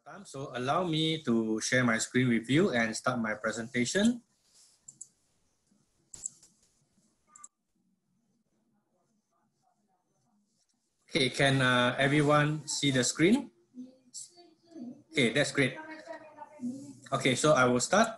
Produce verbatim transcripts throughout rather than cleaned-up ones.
time, so allow me to share my screen with you and start my presentation. Okay, can uh, everyone see the screen? Okay, that's great. Okay, so I will start.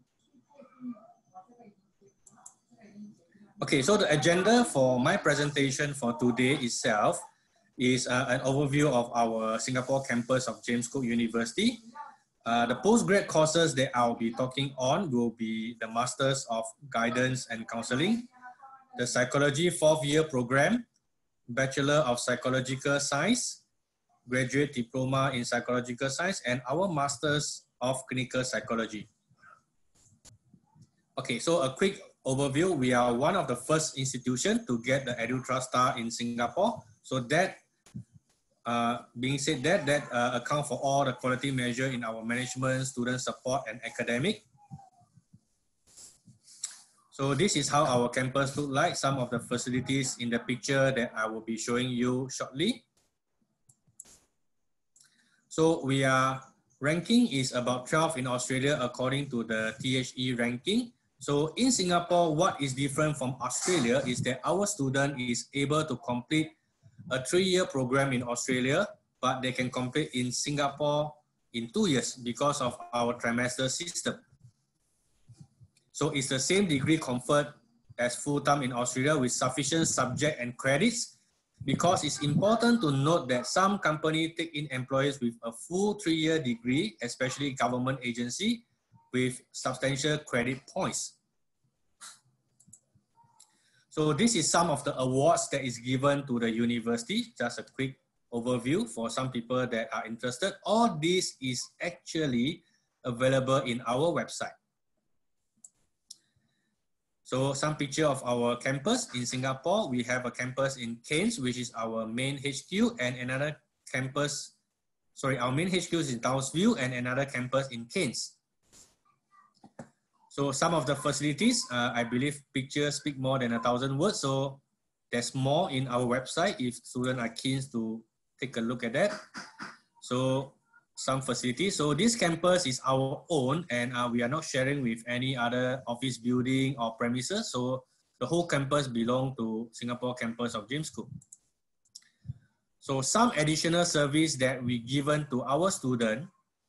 Okay, so the agenda for my presentation for today itself is uh, an overview of our Singapore campus of James Cook University. Uh, the postgrad courses that I'll be talking on will be the Masters of Guidance and Counseling, the Psychology fourth year program, Bachelor of Psychological Science, Graduate Diploma in Psychological Science, and our Masters of Clinical Psychology. Okay, so a quick overview. We are one of the first institutions to get the EduTrust in Singapore. So that uh, being said that, that uh, account for all the quality measure in our management, student support, and academic. So this is how our campus look like, some of the facilities in the picture that I will be showing you shortly. So we are, ranking is about twelve in Australia according to the T H E ranking. So in Singapore, what is different from Australia is that our student is able to complete a three-year program in Australia, but they can complete in Singapore in two years because of our trimester system. So it's the same degree conferred as full-time in Australia with sufficient subject and credits, because it's important to note that some companies take in employees with a full three-year degree, especially government agency, with substantial credit points. So this is some of the awards that is given to the university. Just a quick overview for some people that are interested. All this is actually available in our website. So some picture of our campus in Singapore. We have a campus in Cairns, which is our main H Q, and another campus, sorry, our main H Q is in Townsville and another campus in Cairns. So some of the facilities, uh, I believe pictures speak more than a thousand words. So there's more in our website if students are keen to take a look at that. So some facilities. So this campus is our own, and uh, we are not sharing with any other office building or premises. So the whole campus belongs to Singapore campus of James Cook. So some additional service that we given to our student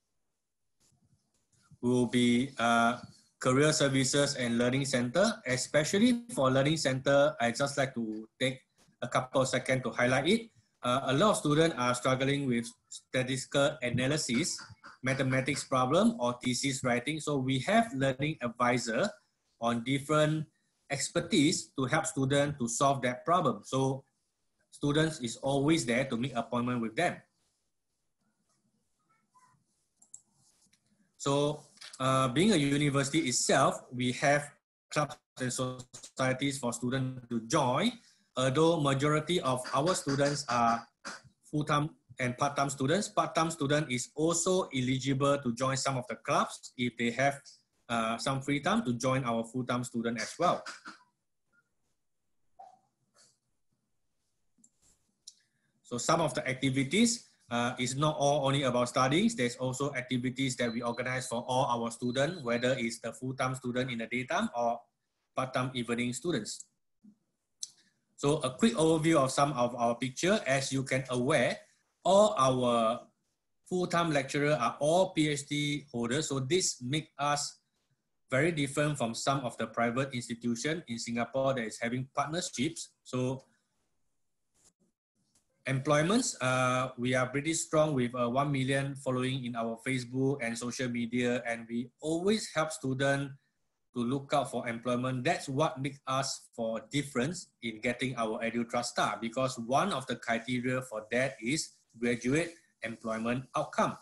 will be uh, Career Services and Learning Center. Especially for Learning Center, I just like to take a couple of seconds to highlight it. Uh, a lot of students are struggling with statistical analysis, mathematics problem, or thesis writing. So we have learning advisor on different expertise to help students to solve that problem. So students is always there to make appointment with them. So uh, being a university itself, we have clubs and societies for students to join. Although majority of our students are full-time and part-time students, part-time student is also eligible to join some of the clubs if they have uh, some free time to join our full-time student as well. So some of the activities uh, is not all only about studying. There's also activities that we organize for all our students, whether it's the full-time student in the daytime or part-time evening students. So a quick overview of some of our picture. As you can aware, all our full-time lecturers are all PhD holders. So this makes us very different from some of the private institutions in Singapore that is having partnerships. So employments, uh, we are pretty strong with uh, one million following in our Facebook and social media, and we always help students to look out for employment. That's what makes us for difference in getting our EduTrust star, because one of the criteria for that is graduate employment outcome.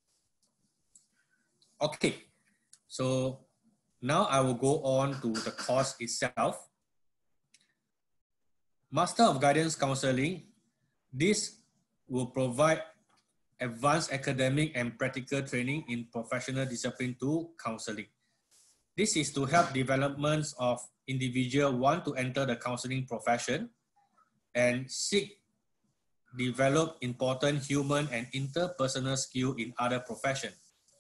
Okay, so now I will go on to the course itself. Master of Guidance Counseling. This will provide advanced academic and practical training in professional discipline to counseling. This is to help developments of individual want to enter the counseling profession and seek develop important human and interpersonal skill in other professions.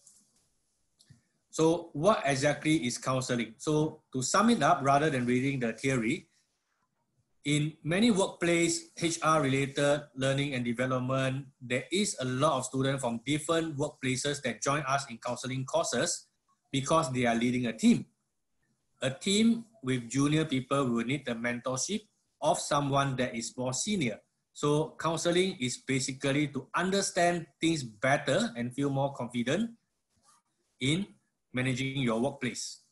So what exactly is counseling? So to sum it up, rather than reading the theory, in many workplace H R related learning and development, there is a lot of students from different workplaces that join us in counseling courses because they are leading a team. A team with junior people will need the mentorship of someone that is more senior. So counseling is basically to understand things better and feel more confident in managing your workplace.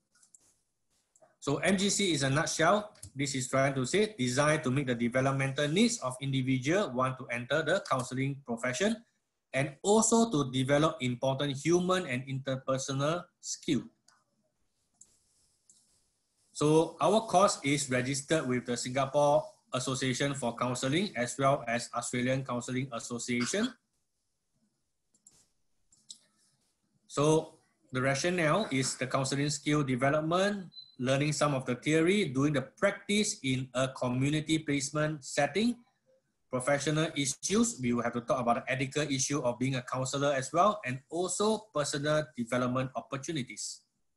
So M G C is a nutshell. This is trying to say designed to meet the developmental needs of individual want to enter the counseling profession and also to develop important human and interpersonal skill. So our course is registered with the Singapore Association for Counseling as well as Australian Counseling Association. So the rationale is the counseling skill development, learning some of the theory, doing the practice in a community placement setting, professional issues. We will have to talk about the ethical issue of being a counselor as well, and also personal development opportunities.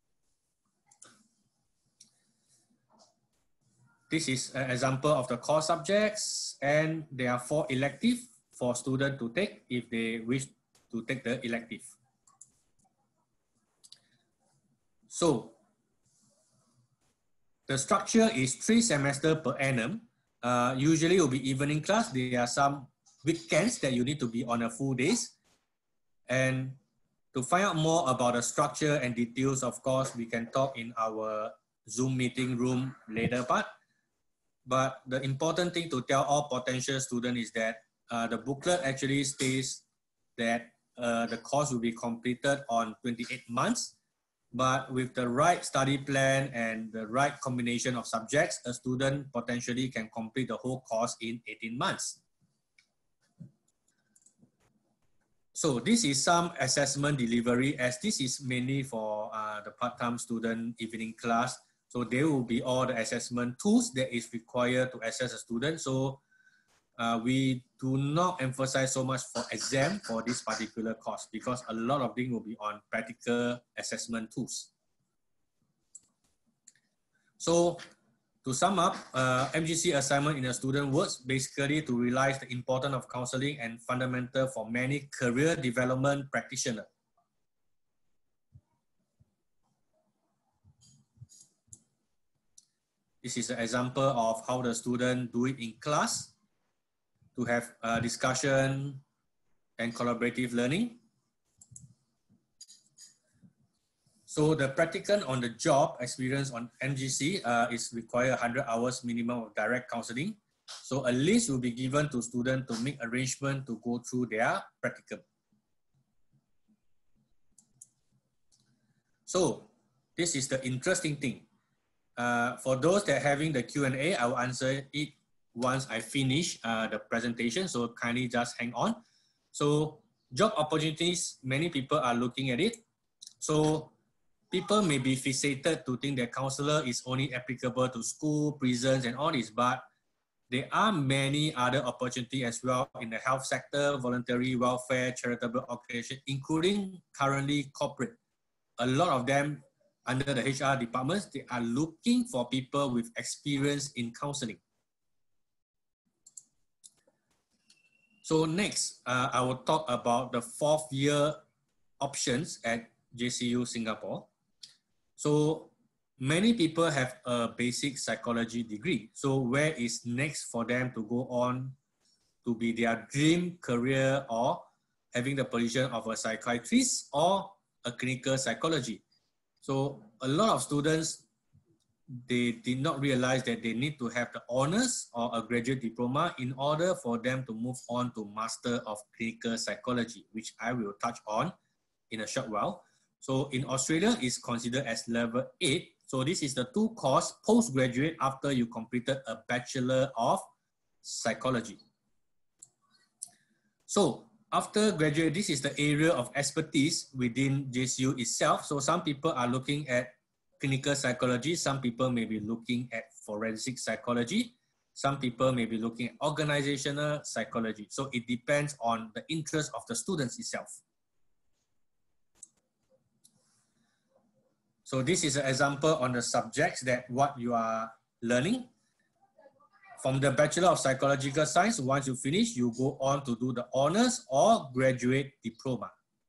This is an example of the core subjects, and there are four electives for students to take if they wish to take the elective. So the structure is three semesters per annum. Uh, usually it will be evening class. There are some weekends that you need to be on a full days. And to find out more about the structure and details, of course, we can talk in our Zoom meeting room later part. But the important thing to tell all potential students is that uh, the booklet actually states that uh, the course will be completed on twenty-eight months. But with the right study plan and the right combination of subjects, a student potentially can complete the whole course in eighteen months. So this is some assessment delivery, as this is mainly for uh, the part-time student evening class. So there will be all the assessment tools that is required to assess a student. So uh, we do not emphasize so much for exam for this particular course because a lot of things will be on practical assessment tools. So to sum up, uh, M G C assignment in a student words basically to realize the importance of counseling and fundamental for many career development practitioners. This is an example of how the student do it in class to have a discussion and collaborative learning. So the practical on the job experience on M G C uh, is require one hundred hours minimum of direct counseling. So a list will be given to students to make arrangement to go through their practicum. So this is the interesting thing. Uh, for those that are having the Q and A, I will answer it once I finish uh, the presentation. So kindly just hang on. So job opportunities, many people are looking at it. So people may be fixated to think that counselor is only applicable to school, prisons, and all this, but there are many other opportunities as well in the health sector, voluntary welfare, charitable organization, including currently corporate. A lot of them under the H R departments, they are looking for people with experience in counseling. So next, uh, I will talk about the fourth year options at J C U Singapore. So many people have a basic psychology degree. So where is next for them to go on to be their dream career or having the position of a psychiatrist or a clinical psychology? So a lot of students, they did not realize that they need to have the honors or a graduate diploma in order for them to move on to Master of Clinical Psychology, which I will touch on in a short while. So in Australia, it's considered as level eight. So this is the two course postgraduate after you completed a Bachelor of Psychology. So after graduate, this is the area of expertise within J C U itself. So some people are looking at clinical psychology. Some people may be looking at forensic psychology. Some people may be looking at organizational psychology. So it depends on the interest of the students itself. So this is an example on the subjects that what you are learning. From the Bachelor of Psychological Science, once you finish, you go on to do the honors or graduate diploma.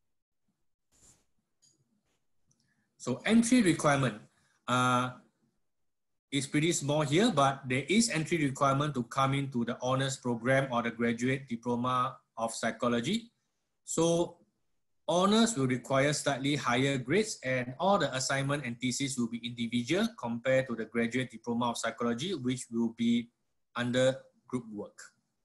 So entry requirement uh, is pretty small here, but there is entry requirement to come into the honors program or the graduate diploma of psychology. So honors will require slightly higher grades, and all the assignment and thesis will be individual compared to the graduate diploma of psychology, which will be under group work.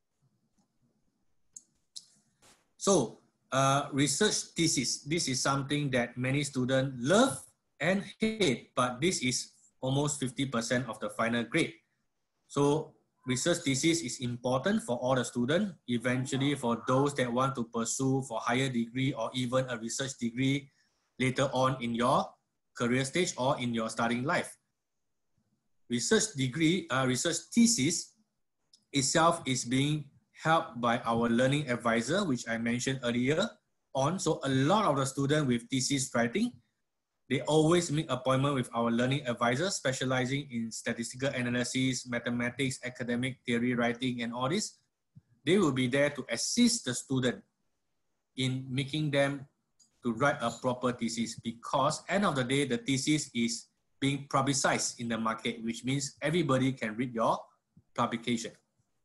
So uh, research thesis, this is something that many students love and hate, but this is almost fifty percent of the final grade. So research thesis is important for all the students, eventually for those that want to pursue for higher degree or even a research degree later on in your career stage or in your studying life. Research degree, uh, research thesis itself is being helped by our learning advisor, which I mentioned earlier on. So a lot of the students with thesis writing, they always make appointment with our learning advisor specializing in statistical analysis, mathematics, academic theory writing, and all this. They will be there to assist the student in making them to write a proper thesis, because end of the day, the thesis is being publicized in the market, which means everybody can read your publication.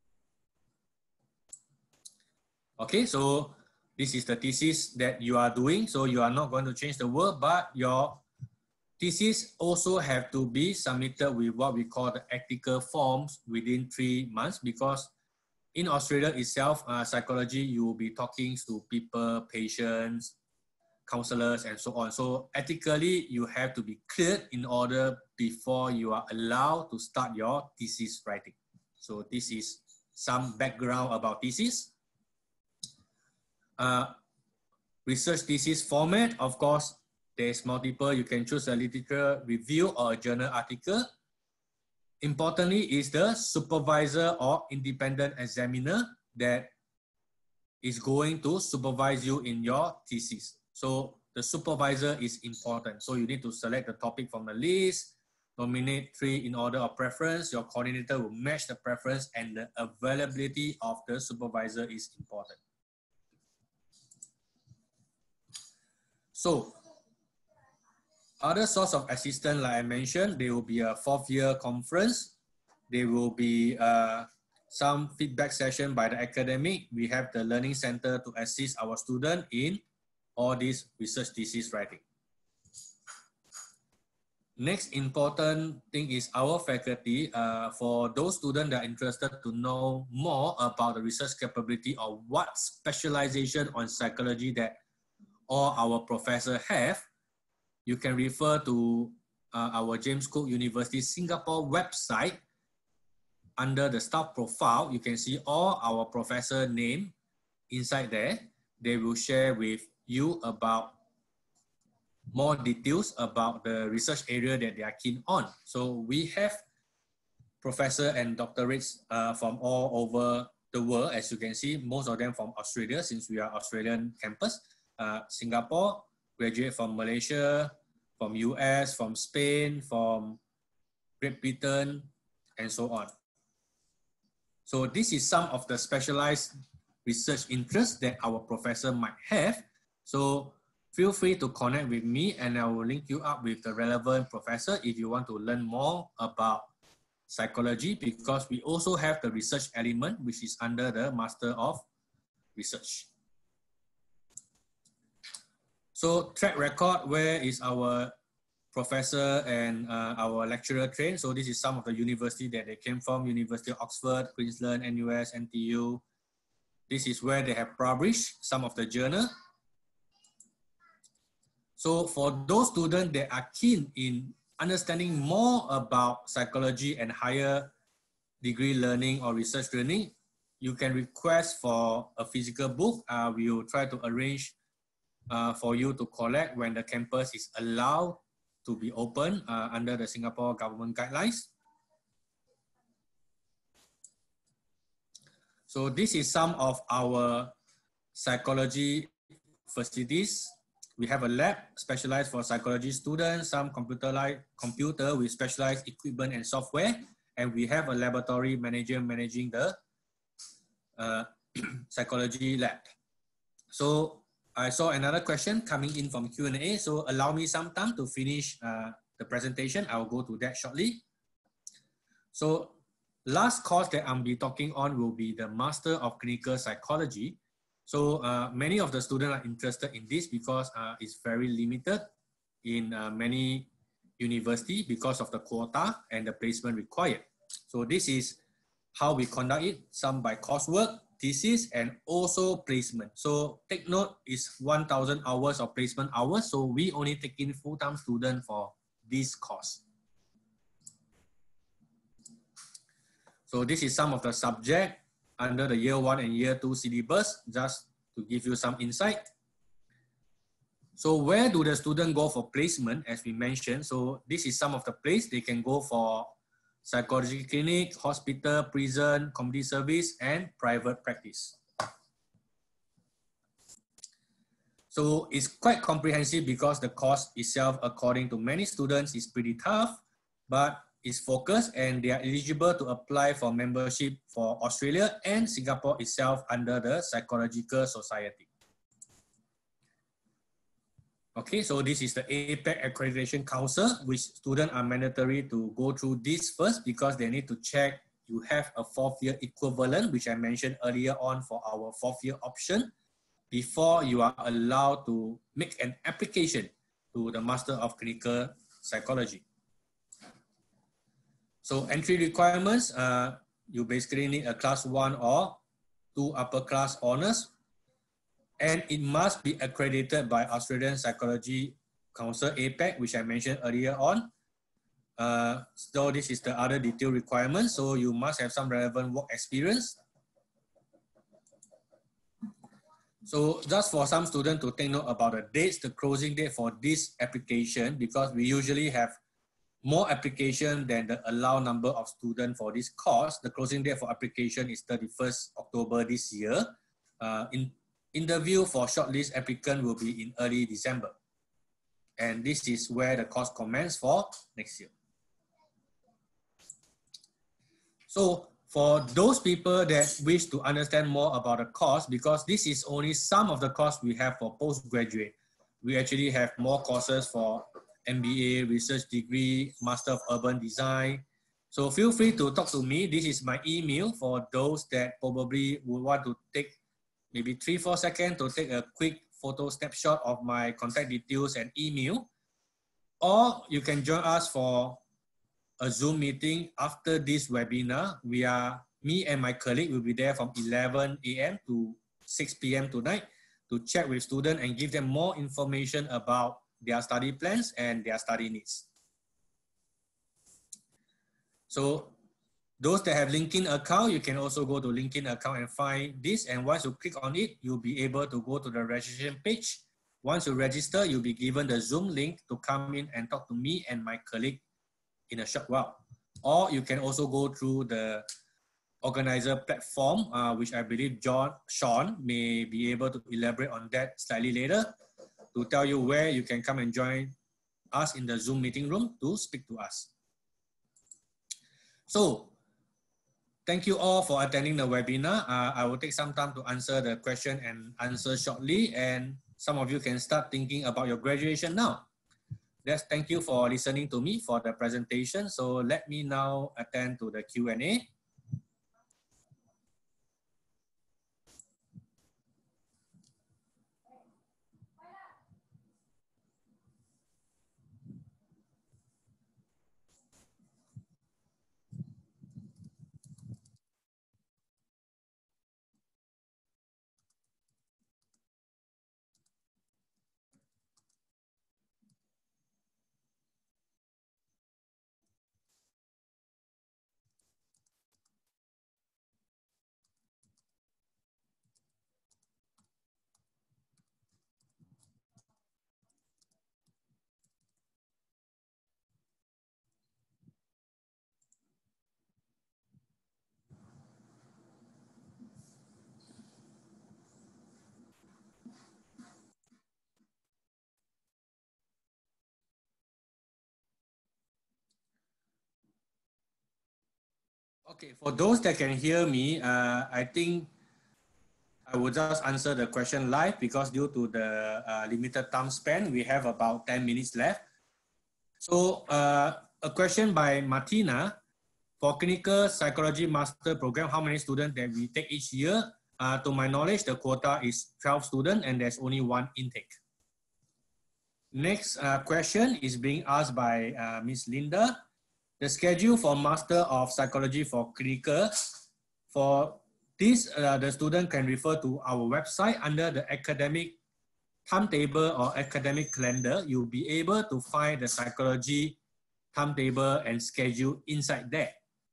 Okay, so this is the thesis that you are doing. So you are not going to change the world, but your thesis also have to be submitted with what we call the ethical forms within three months, because in Australia itself, uh, psychology, you will be talking to people, patients, counselors, and so on. So ethically, you have to be cleared in order before you are allowed to start your thesis writing. So this is some background about thesis. Uh, research thesis format, of course, there's multiple. You can choose a literature review or a journal article. Importantly is the supervisor or independent examiner that is going to supervise you in your thesis. So the supervisor is important. So you need to select the topic from the list, nominate three in order of preference. Your coordinator will match the preference, and the availability of the supervisor is important. So other source of assistance, like I mentioned, there will be a fourth year conference. There will be uh, some feedback session by the academic. We have the learning center to assist our student in all these research thesis writing. Next important thing is our faculty. Uh, for those students that are interested to know more about the research capability or what specialization on psychology that all our professors have, you can refer to uh, our James Cook University Singapore website. Under the staff profile, you can see all our professor name inside there. They will share with you about more details about the research area that they are keen on. So we have professor and doctorates uh, from all over the world. As you can see, most of them from Australia, since we are Australian campus. Uh, Singapore, graduate from Malaysia, from U S, from Spain, from Great Britain, and so on. So this is some of the specialized research interests that our professor might have. So feel free to connect with me, and I will link you up with the relevant professor if you want to learn more about psychology, because we also have the research element, which is under the Master of Research. So track record, where is our professor and uh, our lecturer trained? So this is some of the university that they came from: University of Oxford, Queensland, N U S, N T U. This is where they have published some of the journal. So for those students that are keen in understanding more about psychology and higher degree learning or research learning, you can request for a physical book. Uh, we will try to arrange Uh, for you to collect when the campus is allowed to be open uh, under the Singapore government guidelines. So this is some of our psychology facilities. We have a lab specialized for psychology students, some computer like computer with specialized equipment and software, and we have a laboratory manager managing the uh, psychology lab. So I saw another question coming in from Q and A. So allow me some time to finish uh, the presentation. I will go to that shortly. So last course that I'll be talking on will be the Master of Clinical Psychology. So uh, many of the students are interested in this because uh, it's very limited in uh, many universities because of the quota and the placement required. So this is how we conduct it, some by coursework, thesis, and also placement. So take note, it's one thousand hours of placement hours. So we only take in full-time students for this course. So this is some of the subject under the year one and year two syllabus, just to give you some insight. So where do the students go for placement, as we mentioned? So this is some of the place they can go for: psychology clinic, hospital, prison, community service, and private practice. So it's quite comprehensive because the course itself, according to many students, is pretty tough, but is focused and they are eligible to apply for membership for Australia and Singapore itself under the Psychological Society. Okay, so this is the A PAC Accreditation Council, which students are mandatory to go through this first because they need to check you have a fourth year equivalent, which I mentioned earlier on for our fourth year option, before you are allowed to make an application to the Master of Clinical Psychology. So entry requirements, uh, you basically need a class one or two upper class honors, and it must be accredited by Australian Psychology Council, A PAC, which I mentioned earlier on. Uh, so this is the other detailed requirements. So you must have some relevant work experience. So just for some students to take note about the dates, the closing date for this application, because we usually have more application than the allowed number of students for this course. The closing date for application is thirty-first October this year. Uh, in interview for shortlist applicant will be in early December. And this is where the course commences for next year. So for those people that wish to understand more about the course, because this is only some of the course we have for postgraduate, we actually have more courses for M B A, research degree, Master of Urban Design. So feel free to talk to me. This is my email for those that probably would want to take maybe three, four seconds to take a quick photo snapshot of my contact details and email. Or you can join us for a Zoom meeting after this webinar. We are, me and my colleague will be there from eleven A M to six P M tonight to chat with students and give them more information about their study plans and their study needs. So those that have LinkedIn account, you can also go to LinkedIn account and find this. And once you click on it, you'll be able to go to the registration page. Once you register, you'll be given the Zoom link to come in and talk to me and my colleague in a short while. Or you can also go through the organizer platform, uh, which I believe John, Sean may be able to elaborate on that slightly later to tell you where you can come and join us in the Zoom meeting room to speak to us. So, thank you all for attending the webinar. Uh, I will take some time to answer the question and answer shortly, and some of you can start thinking about your graduation now. Yes, thank you for listening to me for the presentation. So let me now attend to the Q and A. Okay, for those that can hear me, uh, I think I will just answer the question live because due to the uh, limited time span, we have about ten minutes left. So uh, a question by Martina, for clinical psychology master program, how many students that we take each year? Uh, to my knowledge, the quota is twelve students and there's only one intake. Next uh, question is being asked by uh, Miz Linda. The schedule for Master of Psychology for clinical, for this, uh, the student can refer to our website under the academic timetable or academic calendar. You'll be able to find the psychology timetable and schedule inside there.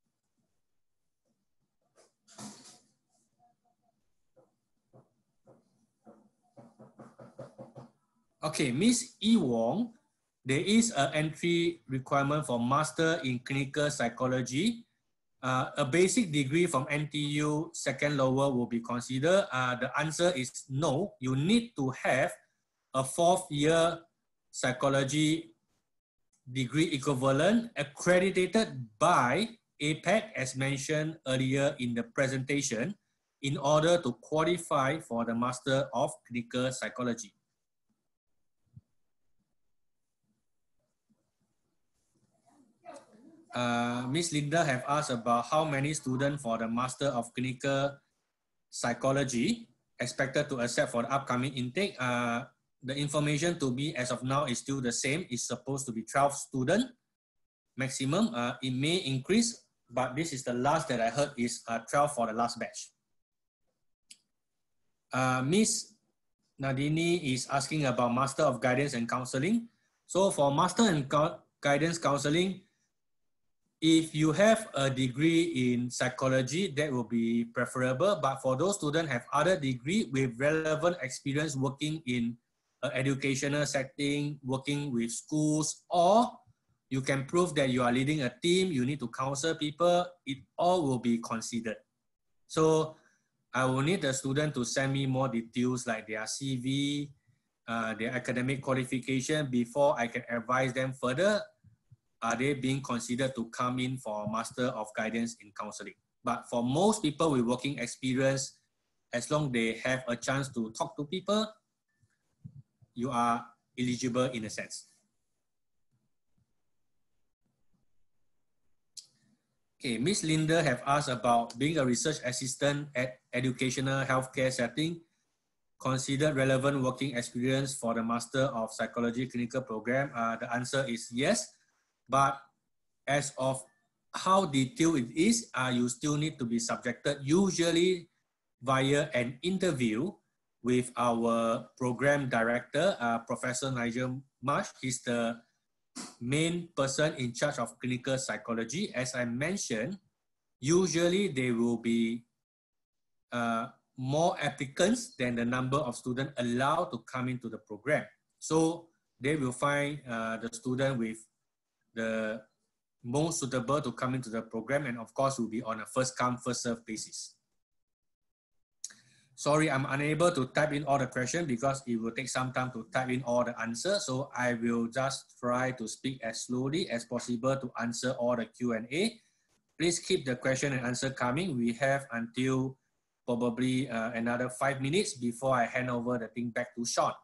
Okay, Miss E. Wong, there is an entry requirement for Master in Clinical Psychology. Uh, a basic degree from N T U, second lower will be considered. Uh, the answer is no. You need to have a fourth year psychology degree equivalent accredited by A P E C as mentioned earlier in the presentation in order to qualify for the Master of Clinical Psychology. Uh, Miz Linda have asked about how many students for the Master of Clinical Psychology expected to accept for the upcoming intake. Uh, the information to be as of now is still the same. It's supposed to be twelve students maximum. Uh, it may increase, but this is the last that I heard is uh, twelve for the last batch. Uh, Miz Nadini is asking about Master of Guidance and Counseling. So for Master in Guidance Counseling, if you have a degree in psychology, that will be preferable. But for those students have other degree with relevant experience working in an educational setting, working with schools, or you can prove that you are leading a team, you need to counsel people, it all will be considered. So I will need the student to send me more details like their C V, uh, their academic qualification before I can advise them further. Are they being considered to come in for Master of Guidance in Counseling? But for most people with working experience, as long as they have a chance to talk to people, you are eligible in a sense. Okay, Miz Linda have asked about being a research assistant at educational healthcare setting, considered relevant working experience for the Master of Psychology clinical program. Uh, the answer is yes. But as of how detailed it is, uh, you still need to be subjected usually via an interview with our program director, uh, Professor Nigel Marsh. He's the main person in charge of clinical psychology. As I mentioned, usually there will be uh, more applicants than the number of students allowed to come into the program. So they will find uh, the student with the most suitable to come into the program, and of course will be on a first come first serve basis. Sorry, I'm unable to type in all the questions because it will take some time to type in all the answers. So I will just try to speak as slowly as possible to answer all the Q and A. Please keep the question and answer coming. We have until probably uh, another five minutes before I hand over the thing back to Sean.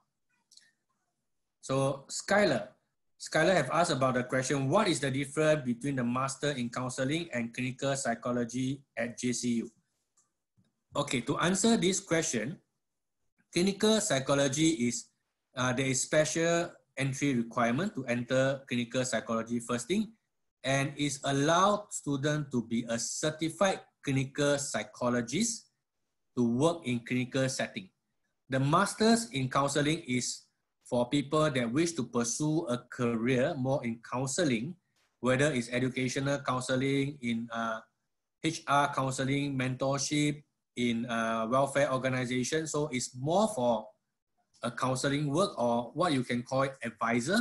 So Skylar, Skylar have asked about the question, what is the difference between the Master in Counseling and Clinical Psychology at J C U? Okay, to answer this question, Clinical Psychology is, uh, there is special entry requirement to enter Clinical Psychology first thing, and is allowed students to be a certified clinical psychologist to work in clinical setting. The Masters in Counseling is for people that wish to pursue a career more in counseling, whether it's educational counseling, in uh, H R counseling, mentorship, in uh, welfare organization. So it's more for a counseling work, or what you can call it advisor.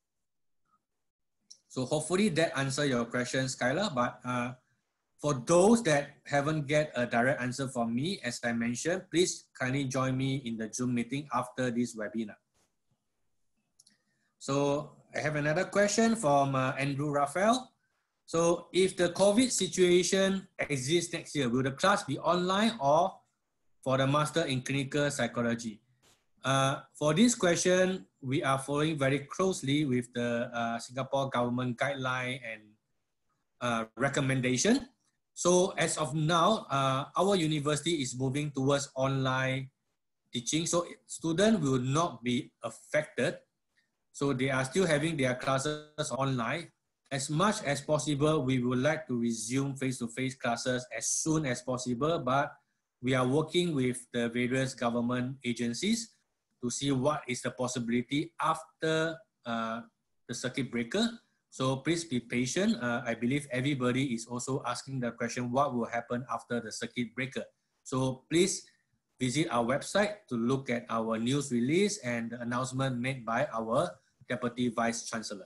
So hopefully that answer your question, Skylar. But uh, for those that haven't get a direct answer from me, as I mentioned, please kindly join me in the Zoom meeting after this webinar. So I have another question from uh, Andrew Raphael. So if the COVID situation exists next year, will the class be online or for the Master in Clinical Psychology? Uh, for this question, we are following very closely with the uh, Singapore government guideline and uh, recommendation. So as of now, uh, our university is moving towards online teaching. So students will not be affected. So they are still having their classes online. As much as possible, we would like to resume face-to-face classes as soon as possible, but we are working with the various government agencies to see what is the possibility after uh, the circuit breaker. So please be patient. Uh, I believe everybody is also asking the question, what will happen after the circuit breaker? So please visit our website to look at our news release and the announcement made by our Deputy Vice Chancellor.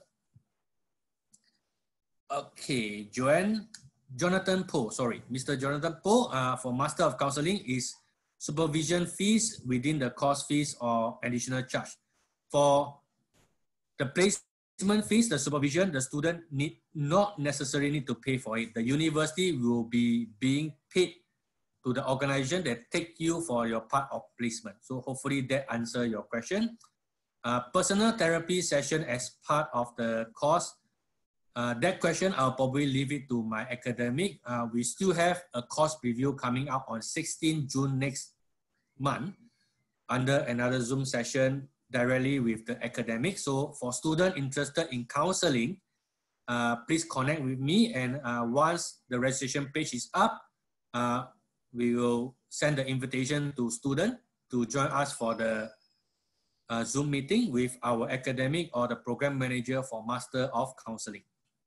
Okay, Joanne, Jonathan Poe, sorry, Mister Jonathan Poe uh, for Master of Counseling is supervision fees within the course fees or additional charge. For the placement fees, the supervision, the student need not necessarily need to pay for it. The university will be being paid to the organization that take you for your part of placement. So hopefully that answer your question. Uh, personal therapy session as part of the course. Uh, that question, I'll probably leave it to my academic. Uh, we still have a course review coming up on sixteenth June next month under another Zoom session directly with the academic. So for students interested in counseling, uh, please connect with me. And uh, once the registration page is up, uh, we will send the invitation to students to join us for the uh, Zoom meeting with our academic or the program manager for Master of Counseling.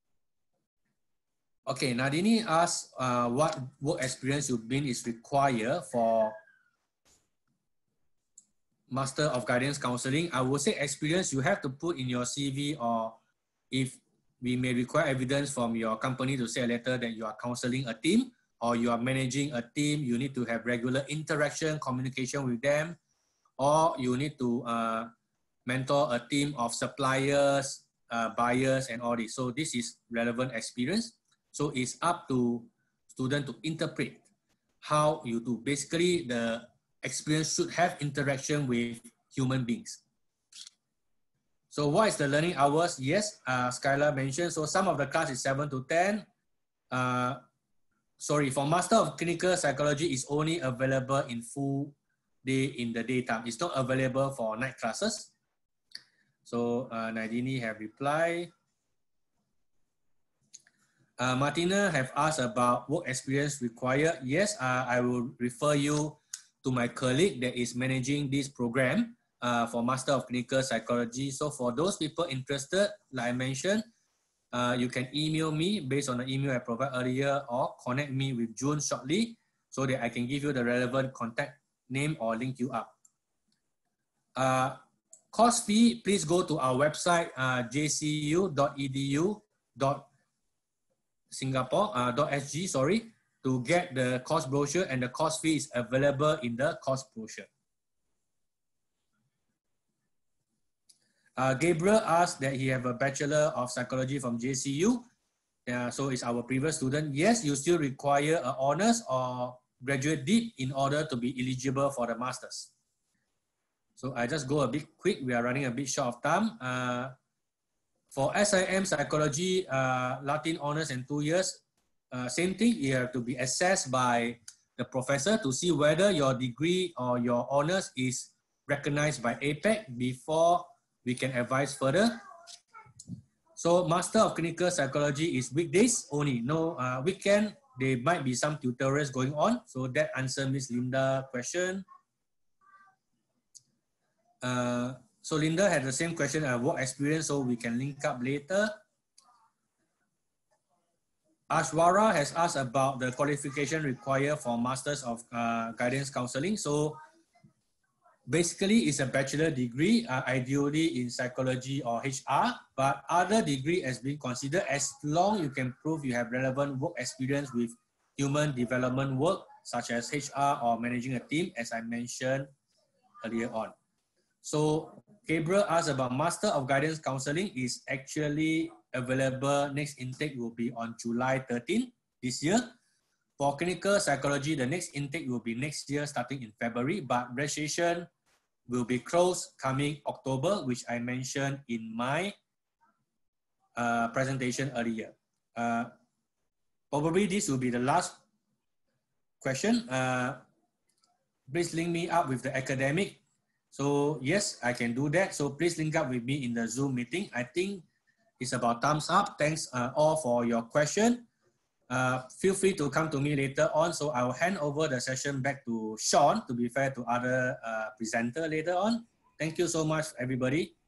Okay, Nadini asked uh, what work experience you've been is required for Master of Guidance Counseling. I would say experience you have to put in your C V, or if we may require evidence from your company to say a letter that you are counseling a team or you are managing a team, you need to have regular interaction, communication with them, or you need to uh, mentor a team of suppliers, uh, buyers, and all this. So this is relevant experience. So it's up to students to interpret how you do. Basically, the experience should have interaction with human beings. So what is the learning hours? Yes, uh, Skylar mentioned. So some of the class is seven to ten. Uh, sorry, for Master of Clinical Psychology is only available in full day in the daytime. It's not available for night classes. So uh, Nadini have replied. Uh, Martina have asked about work experience required. Yes, uh, I will refer you to my colleague that is managing this program uh, for Master of Clinical Psychology. So for those people interested, like I mentioned, uh, you can email me based on the email I provided earlier, or connect me with June shortly so that I can give you the relevant contact name or link you up. Uh, course fee, please go to our website, uh, j c u dot e d u dot Singapore uh, .sg, sorry, to get the course brochure, and the course fee is available in the course brochure. Uh, Gabriel asked that he have a Bachelor of Psychology from J C U. Uh, so it's our previous student. Yes, you still require an honors or graduate deep in order to be eligible for the Masters. So I just go a bit quick. We are running a bit short of time. Uh, For S I M Psychology, uh, Latin honors in two years, uh, same thing, you have to be assessed by the professor to see whether your degree or your honors is recognized by A P E C before we can advise further. So Master of Clinical Psychology is weekdays only, no uh, weekend. There might be some tutorials going on. So that answers Miz Linda's question. Uh, So Linda had the same question, uh, work experience, so we can link up later. Ashwara has asked about the qualification required for Masters of uh, Guidance Counseling. So basically it's a bachelor degree, uh, ideally in psychology or H R, but other degree has been considered as long you can prove you have relevant work experience with human development work, such as H R or managing a team, as I mentioned earlier on. So Gabriel asked about Master of Guidance Counseling is actually available next intake will be on July thirteenth this year. For clinical psychology, the next intake will be next year starting in February, but registration will be closed coming October, which I mentioned in my uh, presentation earlier. Uh, probably this will be the last question. Uh, please link me up with the academic. So yes, I can do that. So please link up with me in the Zoom meeting. I think it's about thumbs up. Thanks uh, all for your question. Uh, feel free to come to me later on. So I will hand over the session back to Sean to be fair to other uh, presenter later on. Thank you so much, everybody.